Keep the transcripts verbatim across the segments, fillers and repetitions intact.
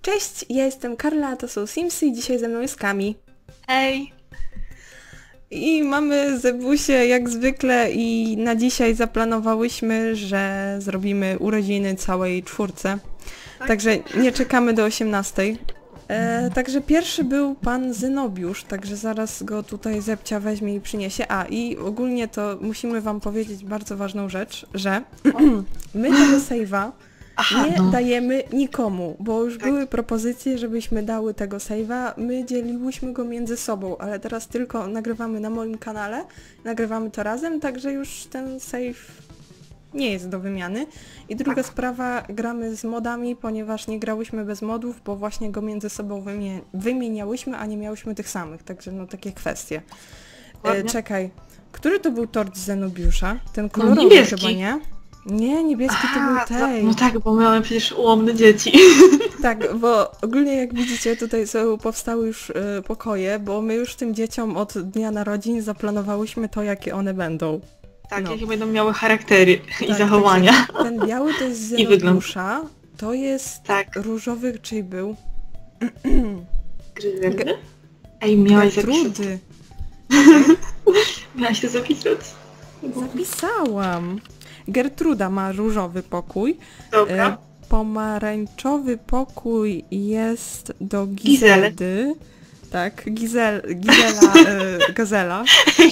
Cześć, ja jestem Karla, a to są Simsy i dzisiaj ze mną jest Kami. Hej! I mamy Zebusię jak zwykle i na dzisiaj zaplanowałyśmy, że zrobimy urodziny całej czwórce. Tak? Także nie czekamy do osiemnastej. E, także pierwszy był pan Zenobiusz, także zaraz go tutaj Zepcia weźmie i przyniesie. A i ogólnie to musimy wam powiedzieć bardzo ważną rzecz, że my tego save'a Aha, nie no. dajemy nikomu, bo już Tak. były propozycje, żebyśmy dały tego save'a, my dzieliłyśmy go między sobą, ale teraz tylko nagrywamy na moim kanale, nagrywamy to razem, także już ten save nie jest do wymiany. I druga Tak. sprawa, gramy z modami, ponieważ nie grałyśmy bez modów, bo właśnie go między sobą wymie wymieniałyśmy, a nie miałyśmy tych samych, także no takie kwestie. E, czekaj, który to był tort z Zenobiusza? Ten kolorowy niebieski. chyba, nie? Nie, niebieski to był A, tej. No tak, bo miałem przecież ułomne dzieci. Tak, bo ogólnie jak widzicie tutaj są, powstały już y, pokoje, bo my już tym dzieciom od dnia narodzin zaplanowałyśmy to, jakie one będą. Tak, No. jakie będą miały charaktery i Tak, zachowania. także ten biały to jest z I wygląd. Zenobiusza, to jest Tak. różowy, czyli był Gryzelny? Ej, miałaś zapisać. Gertrudy. Miałaś to zapisać. Zapisałam. Gertruda ma różowy pokój. Dobra. E, pomarańczowy pokój jest do Gizele. Gizeldy. Tak, Gizel, Gizela, e, Gazela.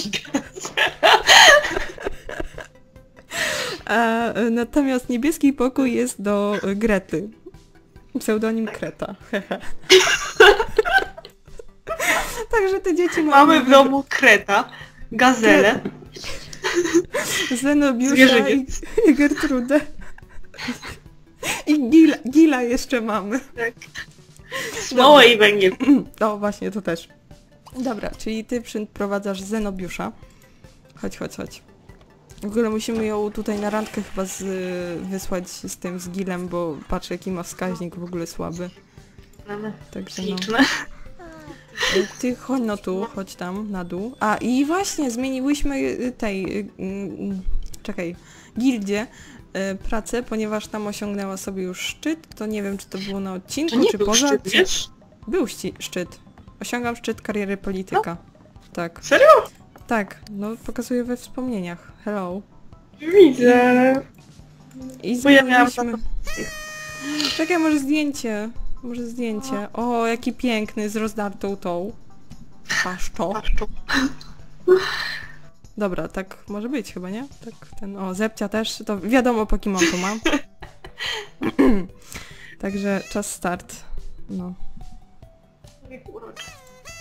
A, e, natomiast niebieski pokój jest do e, Grety. Pseudonim Kreta. Hehe. Także te dzieci Mamy w domu Kreta, Gazelę. Zenobiusza i, Zwierzyniec. i Gertrudę. I Gila, Gila jeszcze mamy. Tak. Smołę i węgiel. O, właśnie, to też. Dobra, czyli ty przyprowadzasz Zenobiusza. Chodź, chodź, chodź. W ogóle musimy ją tutaj na randkę chyba z, wysłać z tym, z Gilem, bo patrz jaki ma wskaźnik w ogóle słaby. Mamy Także no. śliczne. Ty chodź no tu, chodź tam, na dół. A i właśnie, zmieniłyśmy y, tej, y, y, czekaj, gildzie y, pracę, ponieważ tam osiągnęła sobie już szczyt. To nie wiem, czy to było na odcinku, To nie czy był poza. szczyt, czy... wiesz? Był ści- szczyt. Osiągam szczyt kariery polityka. Tak. Serio? Tak, no pokazuję we wspomnieniach. Hello. Widzę. I Bo ja miałam zmieniliśmy... Czekaj, może zdjęcie. Może zdjęcie. O, jaki piękny, z rozdartą tą paszczą. Paszczą. Dobra, tak może być chyba, nie? Tak, ten, o, Zepcia też, to wiadomo po kim on to ma. Także czas start. No. Jak uroczy.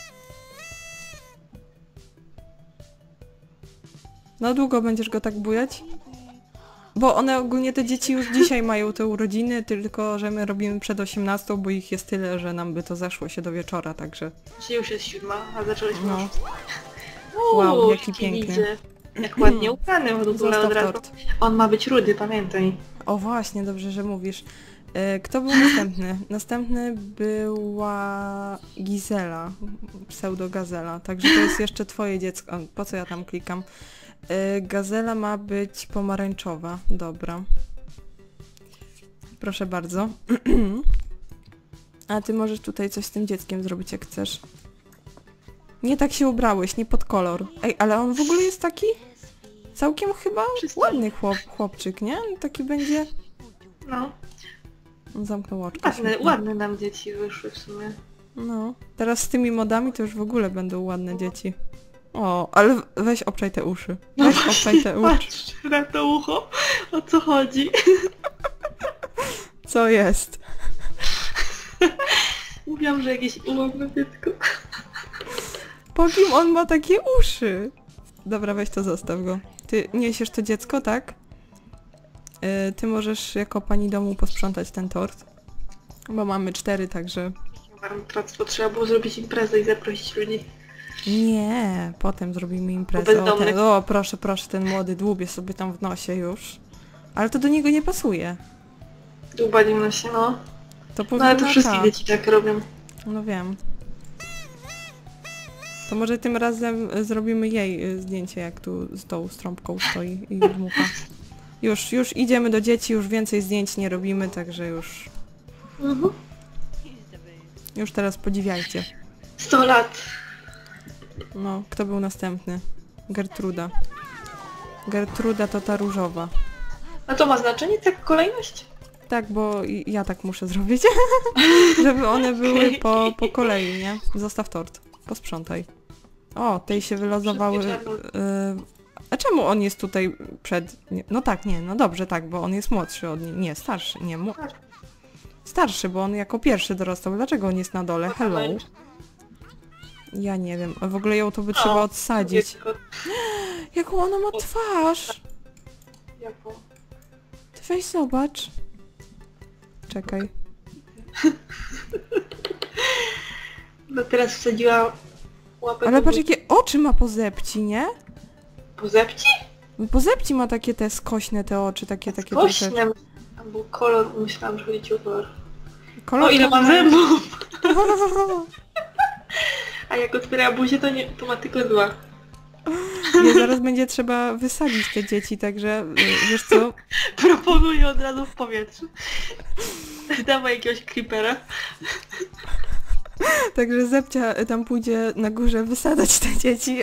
No długo będziesz go tak bujać? Bo one ogólnie, te dzieci już dzisiaj mają te urodziny, tylko że my robimy przed osiemnastą, bo ich jest tyle, że nam by to zeszło się do wieczora, także... Dzisiaj już jest siódma, a zaczęliśmy No. już. Wow, Uuu, jaki piękny. Widzę. Jak ładnie ubrany w ogóle Zostaw od razu. tort. On ma być rudy, pamiętaj. O właśnie, dobrze, że mówisz. E, Kto był następny? Następny była Gizela, pseudo Gazela, także to jest jeszcze twoje dziecko. O, po co ja tam klikam? E, Gazela ma być pomarańczowa, dobra. Proszę bardzo. A ty możesz tutaj coś z tym dzieckiem zrobić jak chcesz. Nie tak się ubrałeś, nie pod kolor. Ej, ale on w ogóle jest taki całkiem chyba Przystojny. ładny chłop, chłopczyk, nie? Taki będzie... No. On zamknął oczka. Ładne, świetnie. ładne nam dzieci wyszły w sumie. No. Teraz z tymi modami to już w ogóle będą ładne dzieci. O, ale weź obczaj te uszy. Weź obczaj te uszy. Patrz na to ucho. O co chodzi? Co jest? Mówiłam, że jakieś ułomne dziecko. Po kim on ma takie uszy? Dobra, weź to, zostaw go. Ty niesiesz to dziecko, tak? Yy, ty możesz jako pani domu posprzątać ten tort. Bo mamy cztery, także... Marnotrawstwo, trzeba było zrobić imprezę i zaprosić ludzi. Nie, potem zrobimy imprezę. O, bezdomnych. ten, o, proszę, proszę, ten młody dłubie sobie tam w nosie już. Ale to do niego nie pasuje. Dłubali na się, no. To No ale to powinna wszystkie ta. dzieci tak robią. No wiem. To może tym razem y, zrobimy jej y, zdjęcie, jak tu z tą strąbką stoi i dmucha. Już, już idziemy do dzieci, już więcej zdjęć nie robimy, także już... Mhm. Już teraz podziwiajcie. sto lat. No, kto był następny? Gertruda. Gertruda to ta różowa. A to ma znaczenie, tak kolejność? Tak, bo i- ja tak muszę zrobić. Żeby one były po, po kolei, nie? Zostaw tort. Posprzątaj. O, tej się wylosowały... Wszystkie y, a czemu on jest tutaj przed... nie, no tak, nie, no dobrze, tak, bo on jest młodszy od niej. Nie, starszy, nie, mu... Starszy, bo on jako pierwszy dorastał. Dlaczego on jest na dole? Hello. Ja nie wiem. A w ogóle ją to by trzeba odsadzić. Dziecko. Jaką ona ma twarz! Jaką? Ty weź zobacz. Czekaj. No teraz wsadziła łapę Ale do patrz buzi. jakie oczy ma po zepci, nie? Po zepci? Po zepci ma takie te skośne te oczy, takie takie troszeczkę. Kośne. Tam był kolor, myślałam, że chodzi ci o kolor. Kolor O, ile to- ma zębów! A jak otwiera buzię, to, nie, to ma tylko dwa. Nie, zaraz będzie trzeba wysadzić te dzieci, także y, wiesz co? Proponuję od razu w powietrzu. Dawaj jakiegoś creepera. Także Zepcia y, tam pójdzie na górze wysadzać te dzieci.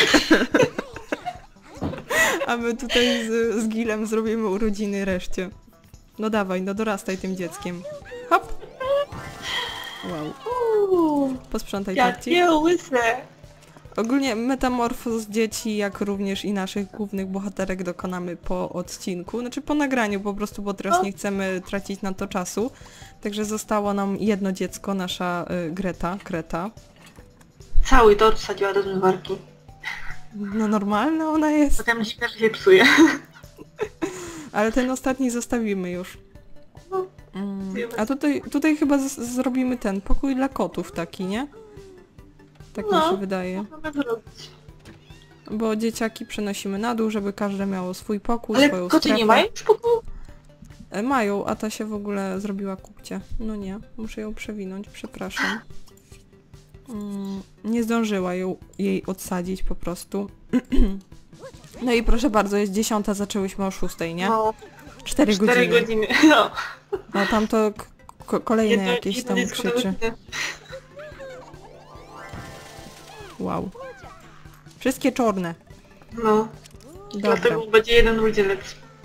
A my tutaj z, z Gilem zrobimy urodziny reszcie. No dawaj, no dorastaj tym dzieckiem. Hop! Wow. Uuu, Posprzątaj tarci. jakie łyse. Ogólnie metamorfoz dzieci, jak również i naszych głównych bohaterek dokonamy po odcinku. Znaczy po nagraniu po prostu, bo teraz nie chcemy tracić na to czasu. Także zostało nam jedno dziecko, nasza y, Greta, Kreta. Cały tort wsadziła do zmywarki. No normalna ona jest. Potem się też się psuje. Ale ten ostatni zostawimy już. No, Mm. A tutaj, tutaj chyba z- zrobimy ten pokój dla kotów taki, nie? Tak mi No. się wydaje. Można zrobić. Bo dzieciaki przenosimy na dół, żeby każde miało swój pokój, Ale swoją koty strefę. nie mają spokoju? E, Mają, a ta się w ogóle zrobiła kupcie. No nie, muszę ją przewinąć, przepraszam. Mm, nie zdążyła ją, jej odsadzić po prostu. No i proszę bardzo, jest dziesiąta, zaczęłyśmy o szóstej, nie? No, Cztery cztery godziny. godziny. No. No tam to k- k- kolejne Jedno- jakieś jedno tam dziecko na krzyczy. godzinę. Wow. Wszystkie czarne. No, Dobra. dlatego będzie jeden rudzielec.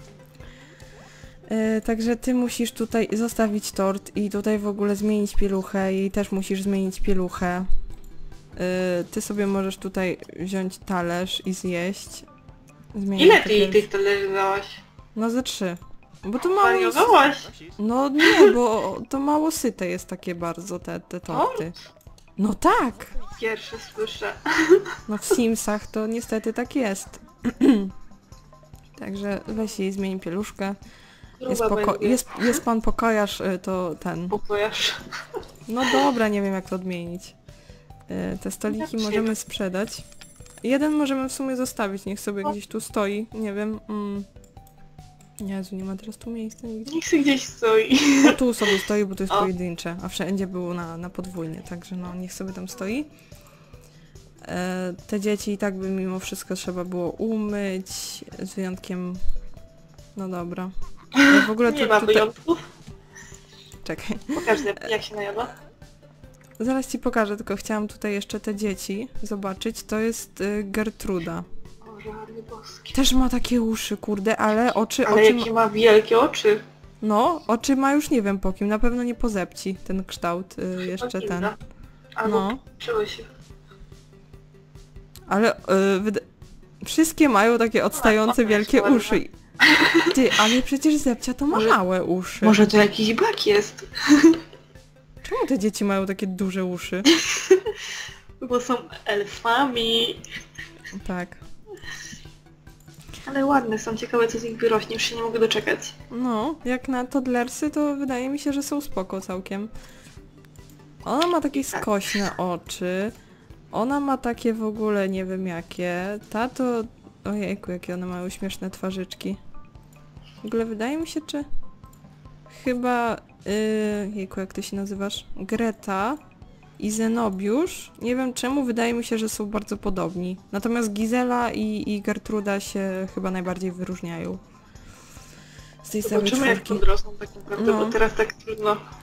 E, także ty musisz tutaj zostawić tort i tutaj w ogóle zmienić pieluchę i też musisz zmienić pieluchę. E, ty sobie możesz tutaj wziąć talerz i zjeść. Zmienić Ile to ty jej pierwsze- tych talerzy dałaś? No ze trzy. Bo to mało jest... Wariowałaś? No nie, bo to mało syte jest takie bardzo te, te torty. No tak! Pierwsze słyszę. No w Simsach to niestety tak jest. Także weź jej zmień pieluszkę. Jest, Gruba poko- będzie. jest, jest pan pokojarz, y, to ten. Pokojarz. No dobra, nie wiem jak to odmienić. Y, Te stoliki Jak możemy sprzedać. Jeden możemy w sumie zostawić, niech sobie gdzieś tu stoi, nie wiem. Mm. Jezu, nie ma teraz tu miejsca nigdzie. Niech sobie gdzieś stoi. No tu sobie stoi, bo to jest O. pojedyncze, a wszędzie było na, na podwójnie, także no niech sobie tam stoi. E, te dzieci i tak by mimo wszystko trzeba było umyć, z wyjątkiem... No dobra. Ja w ogóle Nie tu, ma tutaj... wyjątków. Czekaj. Pokaż jak się najadła. Zaraz ci pokażę, tylko chciałam tutaj jeszcze te dzieci zobaczyć. To jest y, Gertruda. O, rany boskie. Też ma takie uszy, kurde, ale oczy... Ale oczy jakie ma... ma wielkie oczy. No, oczy ma już nie wiem po kim, na pewno nie po Zepci ten kształt, y, jeszcze Chyba ten. inna. Albo No. czuły się. Ale y, wyda- wszystkie mają takie odstające ona wielkie jest ładna. uszy. Ty, ale przecież Zepcia to ma Może- małe uszy. Może to jakiś bak jest. Czemu te dzieci mają takie duże uszy? Bo są elfami. Tak. Ale ładne są, ciekawe co z nich wyrośnie, już się nie mogę doczekać. No, jak na toddlersy to wydaje mi się, że są spoko całkiem. Ona ma takie Tak. skośne oczy. Ona ma takie w ogóle nie wiem jakie. Ta to... Ojejku, jakie one mają śmieszne twarzyczki. W ogóle wydaje mi się, czy... Chyba... Yy, jejku, jak ty się nazywasz? Greta i Zenobiusz. Nie wiem czemu, wydaje mi się, że są bardzo podobni. Natomiast Gizela i, i Gertruda się chyba najbardziej wyróżniają. Z tej całej Zobaczymy jak czwórki. podrosną tak naprawdę, No. bo teraz tak trudno.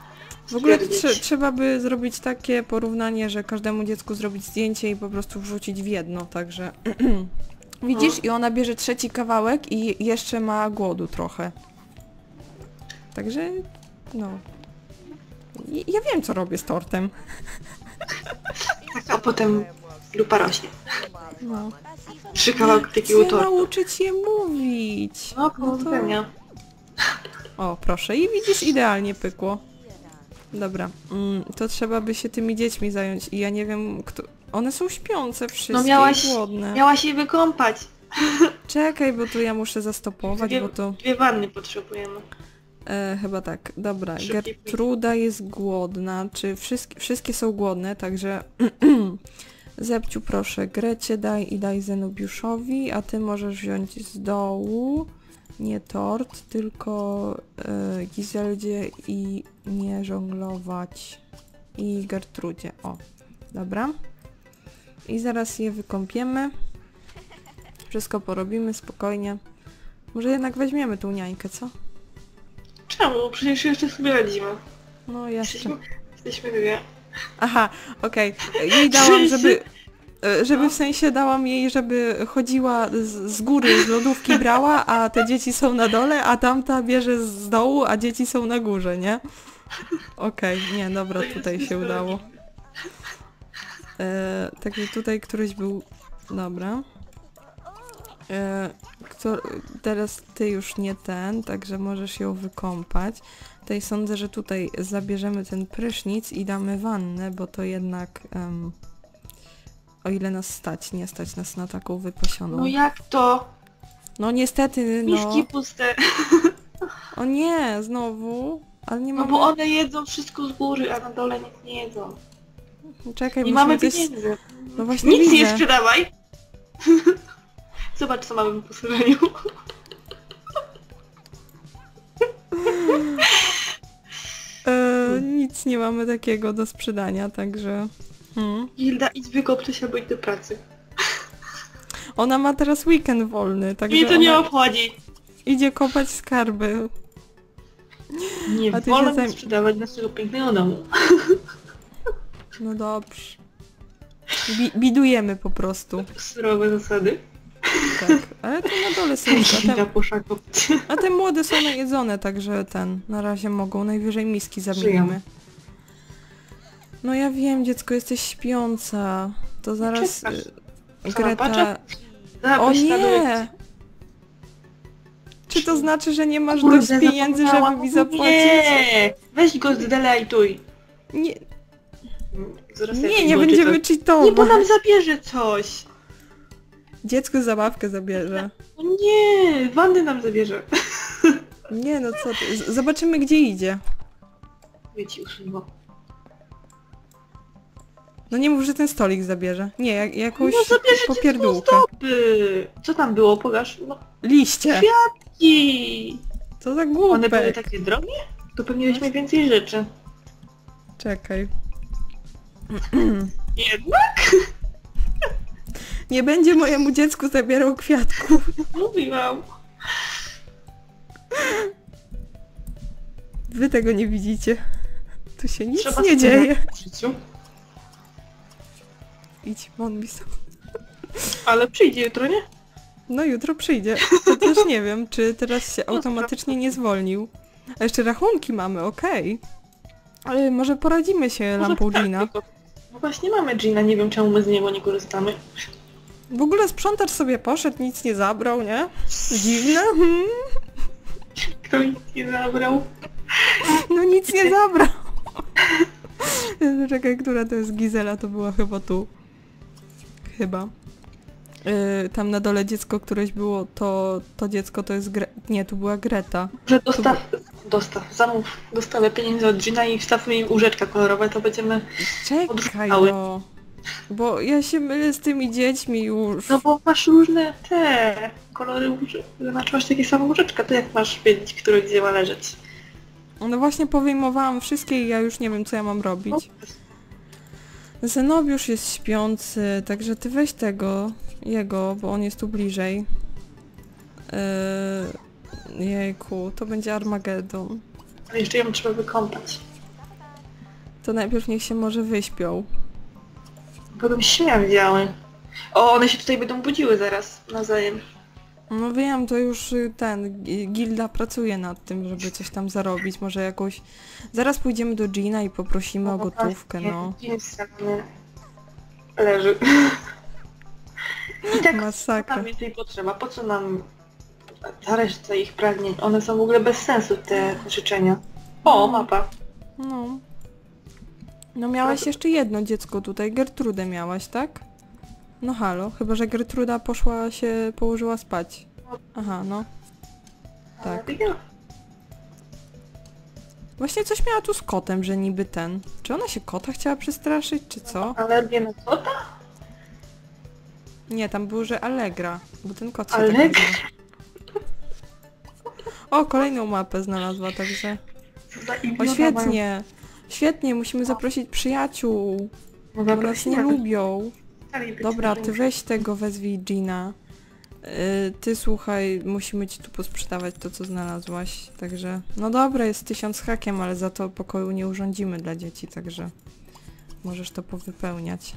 W ogóle to stwierdzić. trze trzeba by zrobić takie porównanie, że każdemu dziecku zrobić zdjęcie i po prostu wrzucić w jedno, także... Widzisz? No. I ona bierze trzeci kawałek i jeszcze ma głodu trochę. Także... no... I- Ja wiem, co robię z tortem. Tak, a potem lupa rośnie. No. Trzy kawałki takiego Chcę tortu. nauczyć je mówić. No, powodzenia. O, proszę. I widzisz, idealnie pykło. Dobra, mm, to trzeba by się tymi dziećmi zająć i ja nie wiem, kto... One są śpiące wszystkie No miałaś, i głodne. miałaś je wykąpać. Czekaj, bo tu ja muszę zastopować, Dwie, bo to... dwie wanny potrzebujemy. E, chyba tak, dobra. Szybki Gertruda jest głodna, czy wszystkie, wszystkie są głodne, także... Zepciu, proszę, Grecie daj i daj Zenobiuszowi, a ty możesz wziąć z dołu nie tort, tylko e, Gizeldzie i nie żonglować i Gertrudzie. O, dobra. I zaraz je wykąpiemy. Wszystko porobimy spokojnie. Może jednak weźmiemy tą niańkę, co? Czemu? Przecież jeszcze sobie radzimy. No jeszcze. Jesteśmy, jesteśmy dwie. Aha, okej. Jej dałam, żeby... e, Żeby w sensie dałam jej, żeby chodziła z, z góry, z lodówki brała, a te dzieci są na dole, a tamta bierze z dołu, a dzieci są na górze, nie? Okej, nie, dobra, tutaj się udało. E, także tutaj któryś był... Dobra. E, kto, teraz ty już nie ten, także możesz ją wykąpać. Tutaj sądzę, że tutaj zabierzemy ten prysznic i damy wannę, bo to jednak... em, o ile nas stać, nie stać nas na taką wypasioną. No jak to? No niestety, no. Miski puste. O nie, znowu. Ale nie No mamy... bo one jedzą wszystko z góry, a na dole nic nie jedzą. Czekaj, Nie musimy mamy coś... pieniędzy. No właśnie Nic nie widzę. sprzedawaj. Zobacz, co mamy w posoleniu. E, nic nie mamy takiego do sprzedania, także... Hmm. Hilda, idź wykop coś albo idź do pracy. Ona ma teraz weekend wolny, także Mnie to nie ona obchodzi. idzie kopać skarby. Nie A ty wolno się zajm- mi sprzedawać naszego pięknego domu. No dobrze. Bi bidujemy po prostu. Surowe zasady. Tak. Ale to na dole są już, a Hilda te, poszła kopać. a te młode są najedzone, także ten, na razie mogą, najwyżej miski zamienimy. No ja wiem, dziecko, jesteś śpiąca. To zaraz Czekasz. y, Co, na Greta... paczek? O Zabrać na dół. nie! Czy to znaczy, że nie masz Kurde, dość pieniędzy, żeby zapomniałam. mi zapłacić? Nie! Weź go zdelejtuj. Nie, Zaraz nie, jakiś nie było, czy będziemy coś. cheatować. Nie, bo nam zabierze coś. Dziecko zabawkę zabierze. No nie, wanny nam zabierze. Nie no co ty, Z- zobaczymy gdzie idzie. Wiecie już chyba. No nie mów, że ten stolik zabierze. Nie, jak, jakąś No zabierze popierdółkę. By. Co tam było? Pokaż. No, Liście. i Co za one były głupek. takie drogie? To pewnie weźmie więcej rzeczy. Czekaj. Jednak? Nie będzie mojemu dziecku zabierał kwiatków. Mówiłam. Wy tego nie widzicie. Tu się nic Trzeba nie sobie dzieje. w życiu. Idź, won mi stąd. Ale przyjdzie jutro, nie? No jutro przyjdzie. Chociaż nie wiem, czy teraz się automatycznie nie zwolnił. A jeszcze rachunki mamy, okej. Ale może poradzimy się Może lampą tak, Gina. tylko- No właśnie mamy Gina, nie wiem czemu my z niego nie korzystamy. W ogóle sprzątacz sobie poszedł, nic nie zabrał, nie? Dziwne. Hmm. Kto nic nie zabrał? No nic nie zabrał. Czekaj, która to jest Gizela? To była chyba tu. Chyba. Yy, tam na dole dziecko któreś było, to, to dziecko to jest Gre... Nie, tu była Greta. Że dostaw, dostaw, zamów dostawę pieniędzy od Gina i wstawmy im łóżeczka kolorowe, to będziemy... Czekaj Odrzucały. no. Bo ja się mylę z tymi dziećmi już. No bo masz różne te kolory łóżek, znaczy masz takie same łóżeczka, to jak masz wiedzieć, które gdzie ma leżeć? No właśnie powyjmowałam wszystkie i ja już nie wiem co ja mam robić. Zenobiusz jest śpiący, także ty weź tego, jego, bo on jest tu bliżej. Yy, jejku, to będzie Armagedon. Ale jeszcze ją trzeba wykąpać. To najpierw niech się może wyśpią. Będą śmierdziały. O, one się tutaj będą budziły zaraz, nawzajem. No wiem, to już y, ten, gi- gilda pracuje nad tym, żeby coś tam zarobić, może jakąś... Zaraz pójdziemy do Gina i poprosimy o gotówkę, no. Jest leży. I tak co Masakra. nam więcej potrzeba? Po co nam ta reszta ich pragnień? One są w ogóle bez sensu, te życzenia. O, mapa. No. No miałaś jeszcze jedno dziecko tutaj, Gertrudę miałaś, tak? No halo, chyba że Gertruda poszła się, położyła spać. Aha, no. Tak. A, ja. Właśnie coś miała tu z kotem, że niby ten. Czy ona się kota chciała przestraszyć, czy co? Alergię na kota? Nie, tam było, że Allegra, bo ten kot się tak Allegra? nazywa. O, kolejną mapę znalazła, także... Co za O, idiota świetnie! Świetnie, musimy zaprosić przyjaciół, mają. bo nas nie lubią. Chcieliby Dobra, coś ty weź tego, wezwij Gina. Yy, ty słuchaj, musimy ci tu posprzedawać to, co znalazłaś, także... No dobra, jest tysiąc hakiem, ale za to pokoju nie urządzimy dla dzieci, także... Możesz to powypełniać.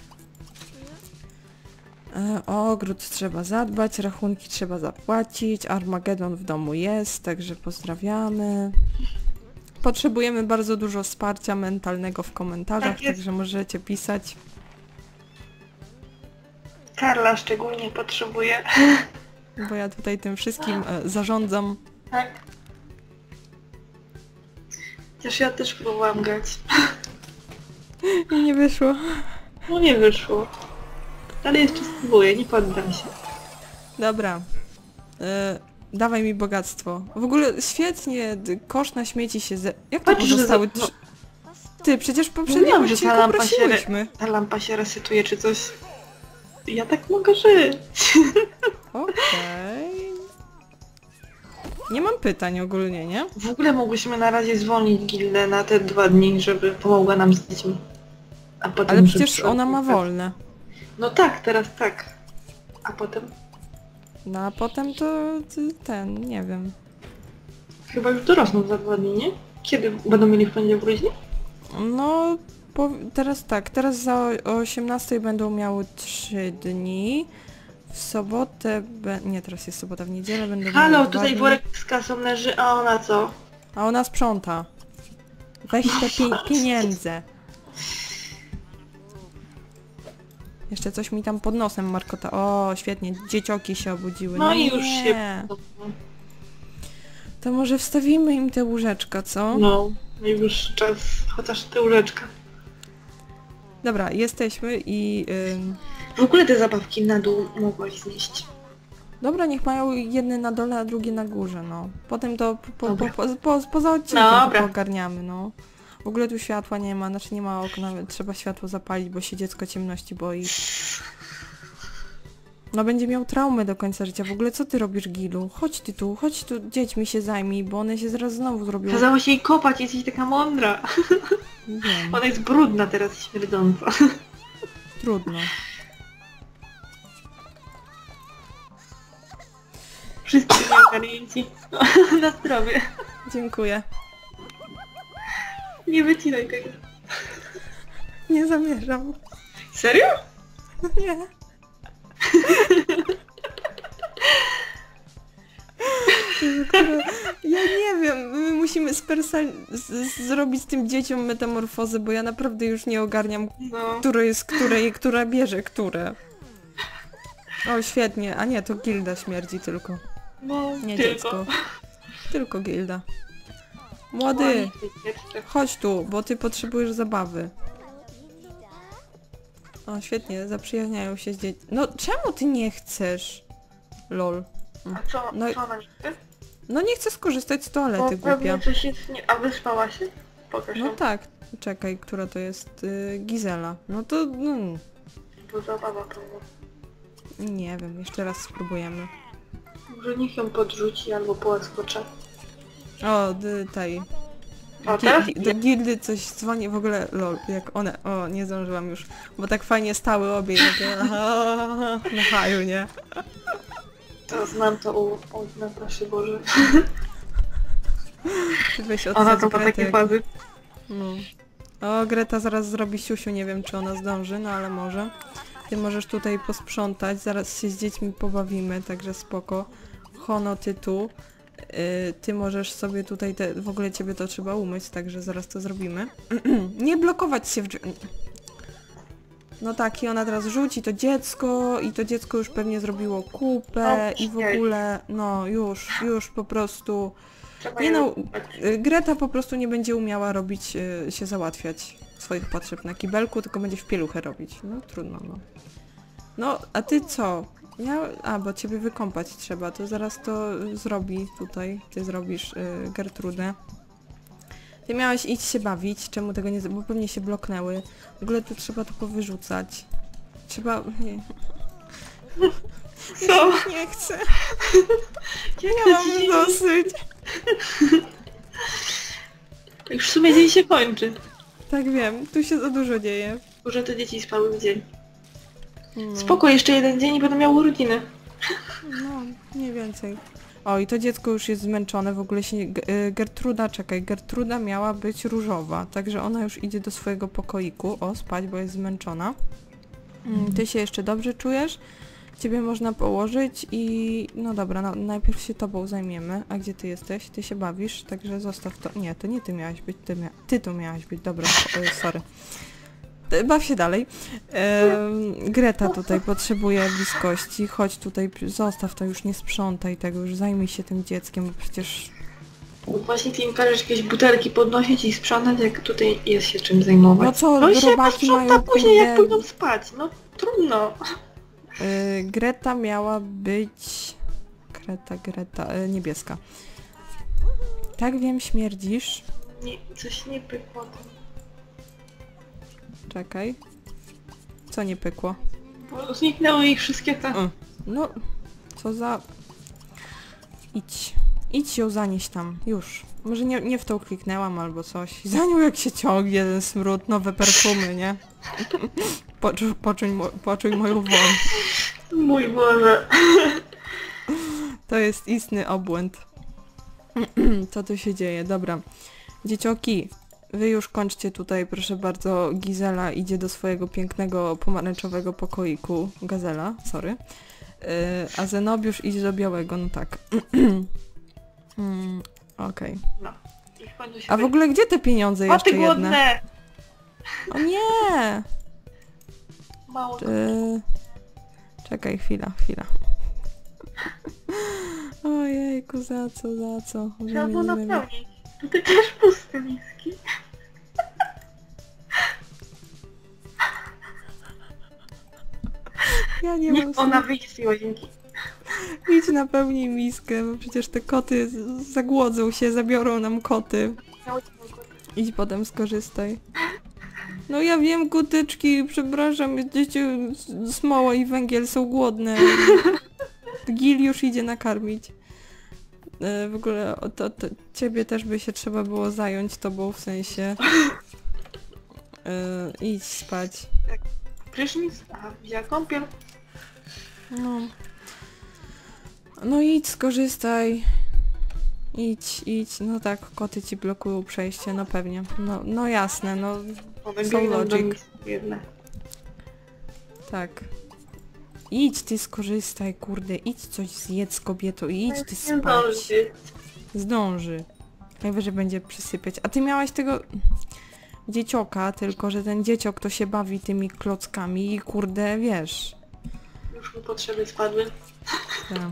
Yy, o ogród trzeba zadbać, rachunki trzeba zapłacić, Armagedon w domu jest, także pozdrawiamy. Potrzebujemy bardzo dużo wsparcia mentalnego w komentarzach, Tak jest. także możecie pisać. Karla szczególnie potrzebuje. Bo ja tutaj tym wszystkim e, zarządzam. Tak. Chociaż ja też próbowałam grać. I nie wyszło. No nie wyszło. Ale jeszcze spróbuję, nie poddam się. Dobra. E, dawaj mi bogactwo. W ogóle świetnie, d- kosz na śmieci się ze... Jak to Patrz, że pozostały za- no. trzy... Ty, przecież w poprzednim Mówiłam, że ta odcinku lampa się re- prosiłyśmy. Ta lampa się resetuje czy coś. Ja tak mogę żyć. Okej. Nie mam pytań ogólnie, nie? W ogóle mogłyśmy na razie zwolnić gildę na te dwa dni, żeby pomogła nam z dziećmi. A potem Ale żeby przecież przyszła ona ma piłka. wolne. No tak, teraz tak. A potem? No a potem to ty- ten, nie wiem. Chyba już dorosną za dwa dni, nie? Kiedy będą mieli w poniedziałek urodziny? No, po, teraz tak, teraz za o osiemnastej będą miały trzy dni. W sobotę, be, nie, teraz jest sobota, w niedzielę będą Halo, miały dwa tutaj dni. worek z kasą leży, a ona co? A ona sprząta. Weź te pi pieniądze. Jeszcze coś mi tam pod nosem markota. O, świetnie, dziecioki się obudziły. No, No i już nie. się... To może wstawimy im te łóżeczka, co? No, już czas, chociaż te łóżeczka. Dobra, jesteśmy i... Ym... W ogóle te zabawki na dół mogłaś znieść. Dobra, niech mają jedne na dole, a drugie na górze, no. Potem to po, po, Dobra. po, po, poza odcinkiem to Dobra. poogarniamy, no. W ogóle tu światła nie ma, znaczy nie ma okna, trzeba światło zapalić, bo się dziecko ciemności boi. No będzie miał traumę do końca życia. W ogóle co ty robisz, Gilu? Chodź ty tu, chodź tu, dziećmi się zajmij, bo one się zaraz znowu zrobią... Kazało się jej kopać, jesteś taka mądra. Wiem, Ona jest brudna teraz, śmierdząca. trudno. Wszyscy nieogarnięci. Na zdrowie. Dziękuję. Nie wycinaj tego. Nie zamierzam. Serio? Nie. Ja nie wiem, my musimy spersal- z- zrobić z tym dzieciom metamorfozę, bo ja naprawdę już nie ogarniam, No. które jest które i która bierze które. O, świetnie, a nie, to Gilda śmierdzi tylko. No, Nie tylko. dziecko. Tylko Gilda. Młody, chodź tu, bo ty potrzebujesz zabawy. O, świetnie, zaprzyjaźniają się z dziećmi. No, czemu ty nie chcesz? Lol. A co, No i- co ona nie chce? No nie chcę skorzystać z Bo toalety, głupia. pewnie coś jest nie... A wyspała się? Pokaż No ją. tak, czekaj, która to jest? Y, Gizela. No to, no, To zabawa pewnie. nie wiem, jeszcze raz spróbujemy. Może niech ją podrzuci albo połaskocze. O, d- tej. O, teraz? Gi- do gildy coś dzwoni, w ogóle lol, jak one, o, nie zdążyłam już, bo tak fajnie stały obie i takie na haju, nie? To znam to u... od Nataszy Boże. Ty weź od Ona to ma sekretu, takie jak- fazy. No. O, Greta zaraz zrobi siusiu, nie wiem czy ona zdąży, no ale może. Ty możesz tutaj posprzątać, zaraz się z dziećmi pobawimy, także spoko. Hono, ty tu. Yy, ty możesz sobie tutaj, te, w ogóle ciebie to trzeba umyć, także zaraz to zrobimy. Nie blokować się w drzwi. No tak, i ona teraz rzuci to dziecko i to dziecko już pewnie zrobiło kupę i w ogóle, no już, już po prostu... Nie no, Greta po prostu nie będzie umiała robić, yy, się załatwiać swoich potrzeb na kibelku, tylko będzie w pieluchę robić. No trudno, no. No, a ty co? Ja... A, bo ciebie wykąpać trzeba, to zaraz to zrobi tutaj. Ty zrobisz yy, Gertrudę. Ty miałeś iść się bawić, czemu tego nie... Bo pewnie się bloknęły. W ogóle tu trzeba to powyrzucać. Trzeba... Nie. Co? Nie chcę. Ja Ja mam dosyć. Już w sumie dzień się kończy. Tak wiem, tu się za dużo dzieje. Może te dzieci spały w dzień. No. Spoko, jeszcze jeden dzień i będę miał urodziny. No, nie więcej. O, i to dziecko już jest zmęczone, w ogóle się... nie- G- y, Gertruda, czekaj, Gertruda miała być różowa, także ona już idzie do swojego pokoiku, o, spać, bo jest zmęczona. Mm, Ty się jeszcze dobrze czujesz? Ciebie można położyć i... No dobra, no, najpierw się tobą zajmiemy. A gdzie ty jesteś? Ty się bawisz, także zostaw to... Nie, to nie ty miałaś być, ty, mia... ty to miałaś być, dobra, o, sorry. E, Baw się dalej. Em, Greta tutaj potrzebuje bliskości. Chodź tutaj, zostaw to, już nie sprzątaj tego, już zajmij się tym dzieckiem, bo przecież... Właśnie ty im każesz jakieś butelki podnosić i sprzątać, jak tutaj jest się czym zajmować. No co, no i się robaki posprząta mają, później, jak kurde... pójdą spać. No trudno. Y, Greta miała być... Greta, Greta, y, niebieska. Tak wiem, śmierdzisz. Nie, coś nie pykło tam. Czekaj. Co nie pykło? Bo zniknęły ich wszystkie te... Mm. No, co za... Idź. Idź ją zanieść tam, już. Może nie, nie w tą kliknęłam albo coś. Za nią jak się ciągnie ten smród, nowe perfumy, nie? Poczuj, poczuj, mo poczuj moją woń. Mój Boże. To jest istny obłęd. Co tu się dzieje? Dobra. Dziecioki, wy już kończcie tutaj, proszę bardzo. Gizela idzie do swojego pięknego pomarańczowego pokoiku. Gazela, sorry. Yy, a Zenobiusz idzie do białego, no tak. mm, Okej. No. I w końcu się A w ogóle gdzie te pieniądze O, jeszcze ty jedne? głodne! O nie! Mało. Yy, Czekaj, chwila, chwila. Ojejku, za co, za co? Że Trzeba mnie było nie wiem. napełnić. Tutaj też puste miski. Ja nie Niech mam ona słów. wyjdzie z tej łazienki. Idź napełnij miskę, bo przecież te koty z- zagłodzą się, zabiorą nam koty. Idź potem skorzystaj. No ja wiem, koteczki, przepraszam, dzieci, s- smoła i węgiel są głodne. Gil już idzie nakarmić. E, W ogóle o, to, to ciebie też by się trzeba było zająć tobą, w sensie. E, idź spać. Prysznic? Aha, wzięła kąpiel. No. No idź, skorzystaj. Idź, idź. No tak, koty ci blokują przejście, no pewnie. No, no jasne, no One So biegną do logic. miski jedne. tak. Idź ty skorzystaj, kurde, idź coś zjedz, kobieto, idź ty Nie spać. zdąży. Zdąży. Najwyżej będzie przysypiać. A ty miałaś tego dziecioka, tylko że ten dzieciok to się bawi tymi klockami i kurde, wiesz. Już mu potrzeby spadły. Tak.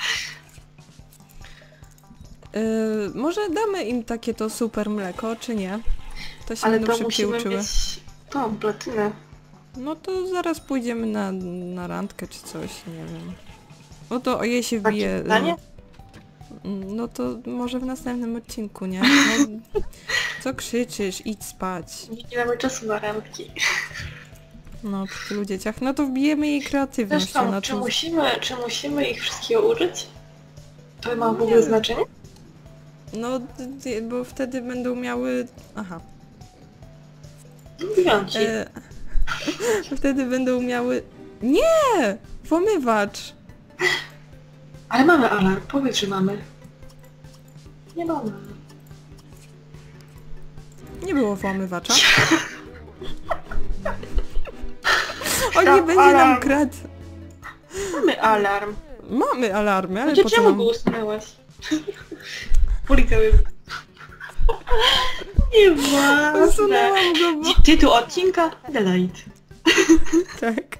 Yy, może damy im takie to super mleko, czy nie? To się Ale będą to szybciej musimy uczyły. mieć tą platynę. No to zaraz pójdziemy na, na randkę czy coś, nie wiem. No to jej się Takie wbije. pytanie? No to może w następnym odcinku, nie? No, co krzyczysz? Idź spać. Nie mamy czasu na randki. No przy tylu dzieciach. No to wbijemy jej kreatywność. Zresztą, Ona czy to... musimy, czy musimy ich wszystkiego użyć? To ma w Nie ogóle wiem. znaczenie? No, d- bo wtedy będą miały... Aha. Mówiłam ci. E... wtedy będą miały... Nie! Pomywacz! Ale mamy alarm, powiedz, że mamy. Nie mamy. Nie było włamywacza. On nie będzie nam kradł. Mamy alarm. Mamy alarmy, ale No to po co czemu nam... go usunęłaś? Policja mnie... Nieważne. Usunęłam go, bo... Ty- Tytuł odcinka? Delete. Tak.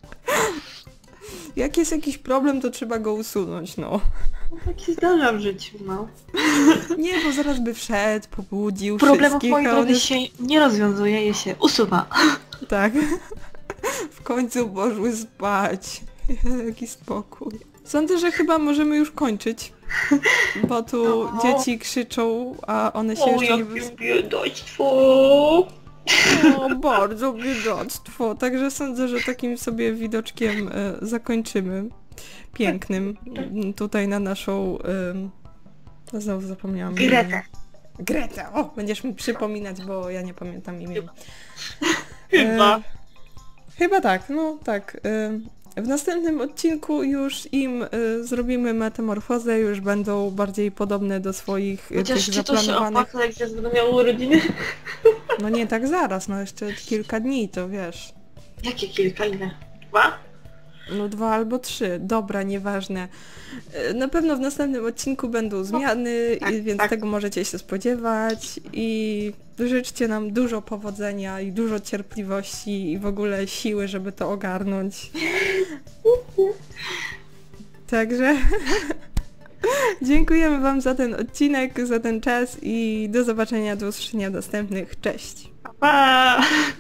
Jak jest jakiś problem, to trzeba go usunąć, no. No tak się zdarza w życiu, no. Nie, bo zaraz by wszedł, pobudził Problemów wszystkich, moi a on drodzy jest... się nie rozwiązuje, je się usuwa. Tak. W końcu poszły spać. Jaki spokój. Sądzę, że chyba możemy już kończyć. Bo tu O. dzieci krzyczą, a one się O, jeszcze nie... jakie wys- biedactwo! O, bardzo biedactwo. Także sądzę, że takim sobie widoczkiem e, zakończymy. Pięknym. M, Tutaj na naszą... E, znowu zapomniałam. Gretę. Greta. O, będziesz mi przypominać, bo ja nie pamiętam imienia. Chyba. E, chyba tak, no tak. E, w następnym odcinku już im e, zrobimy metamorfozę, już będą bardziej podobne do swoich e, Chociaż tych czy to się zaplanowanych. opłaca, jak się będą miały urodziny? No nie tak zaraz, no jeszcze kilka dni, to wiesz. Jakie kilka, ile? Dwa? No dwa albo trzy. Dobra, nieważne. E, Na pewno w następnym odcinku będą zmiany, tak, i- więc tak. tego możecie się spodziewać i życzcie nam dużo powodzenia i dużo cierpliwości i w ogóle siły, żeby to ogarnąć. Także dziękujemy Wam za ten odcinek, za ten czas i do zobaczenia, do usłyszenia w następnych. Cześć! Pa!